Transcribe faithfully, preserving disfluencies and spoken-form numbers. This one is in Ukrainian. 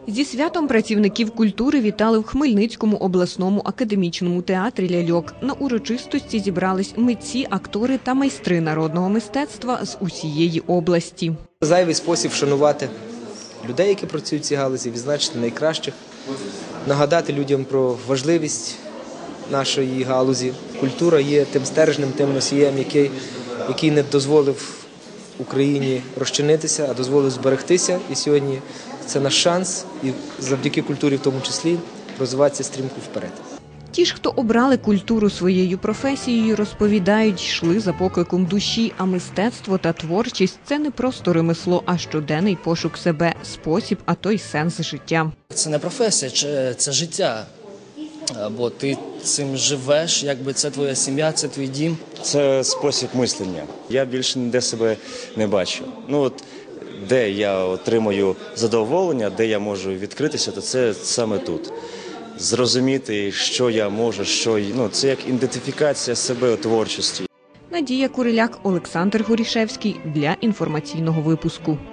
Зі святом працівників культури вітали в Хмельницькому обласному академічному театрі «Ляльок». На урочистості зібрались митці, актори та майстри народного мистецтва з усієї області. Зайвий спосіб вшанувати людей, які працюють в цій галузі, відзначити найкращих, нагадати людям про важливість нашої галузі. Культура є тим стержнем, тим носієм, який, який не дозволив Україні розчинитися, а дозволив зберегтися. І сьогодні це наш шанс, і завдяки культурі в тому числі, розвиватися стрімко вперед. Ті ж, хто обрали культуру своєю професією, розповідають, йшли за покликом душі, а мистецтво та творчість – це не просто ремесло, а щоденний пошук себе, спосіб, а то й сенс життя. Це не професія, це життя, бо ти цим живеш, якби це твоя сім'я, це твій дім. Це спосіб мислення. Я більше ніде себе не бачу. Ну от де я отримую задоволення, де я можу відкритися, то це саме тут. Зрозуміти, що я можу, що ну це як ідентифікація себе у творчості. Надія Куриляк, Олександр Горішевський для інформаційного випуску.